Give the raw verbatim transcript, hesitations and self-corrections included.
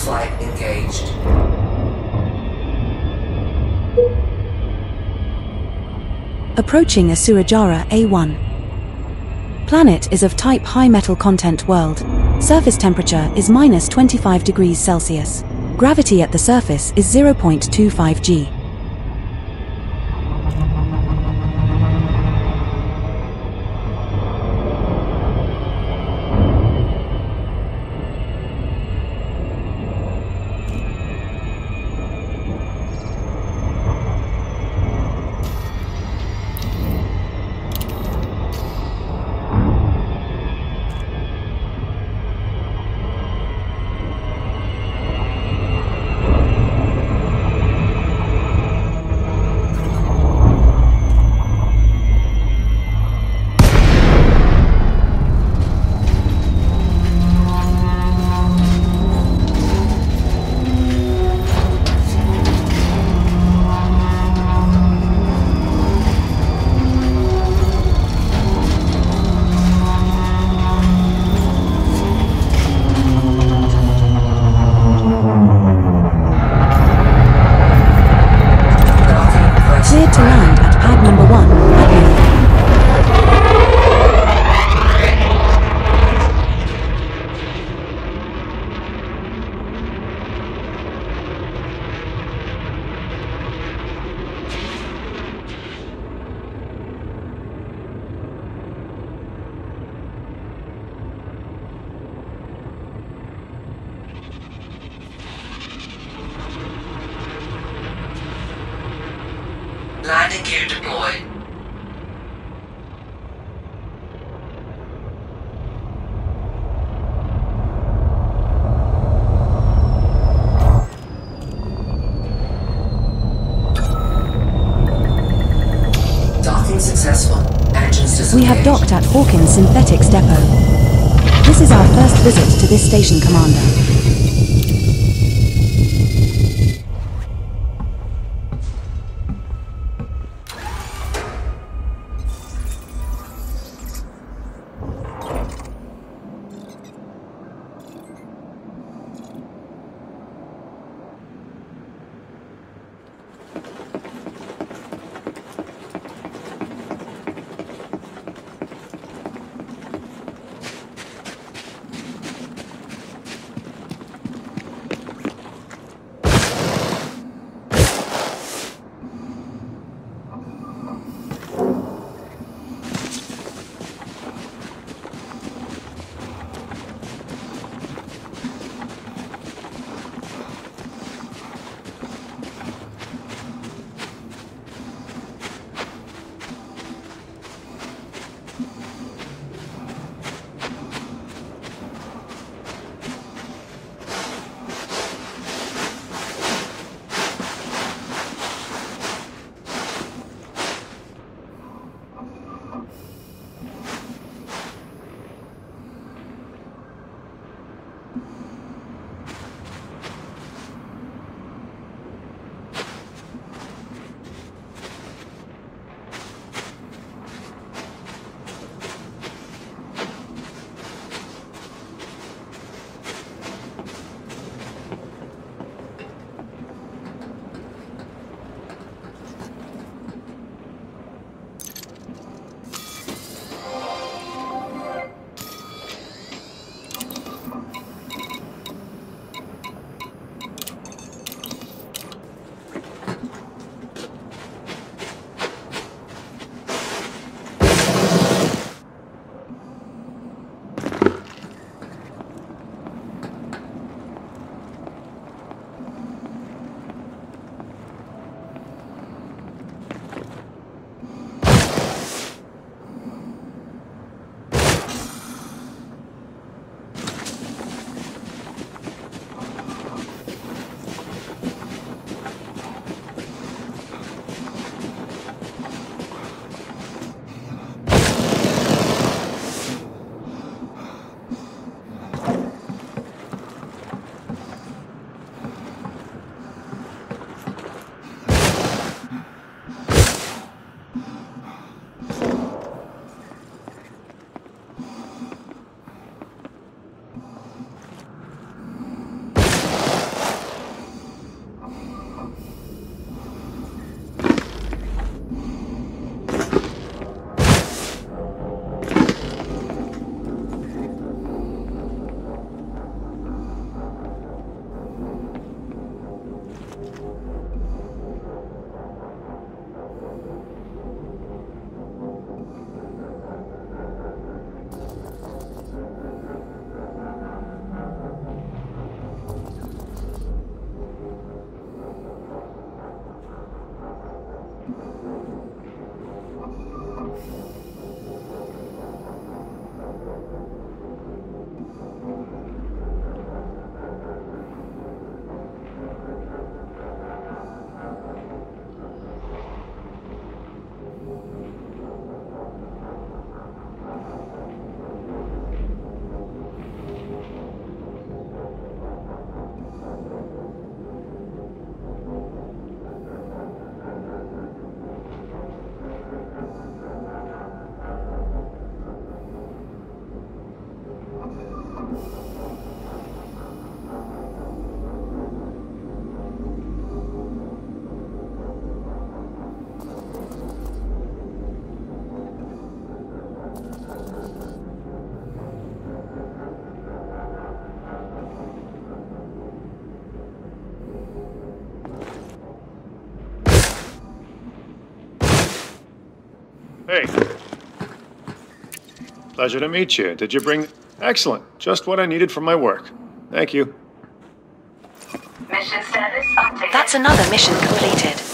flight engaged. Approaching Asurajara A one. Planet is of type high metal content world. Surface temperature is minus twenty-five degrees Celsius. Gravity at the surface is zero point two five G. Cleared to land at pad number one, Admiral. Landing gear deployed. Docking successful. Engines disengaged. We have docked at Hawkins Synthetics Depot. This is our first visit to this station, Commander. Hey. Pleasure to meet you. Did you bring... Excellent. Just what I needed for my work. Thank you. Mission status updated. That's another mission completed.